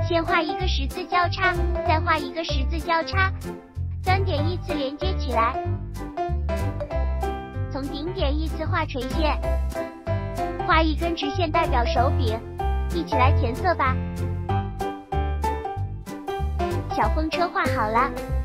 先画一个十字交叉，再画一个十字交叉，端点依次连接起来。从顶点依次画垂线，画一根直线代表手柄，一起来填色吧。小风车画好了。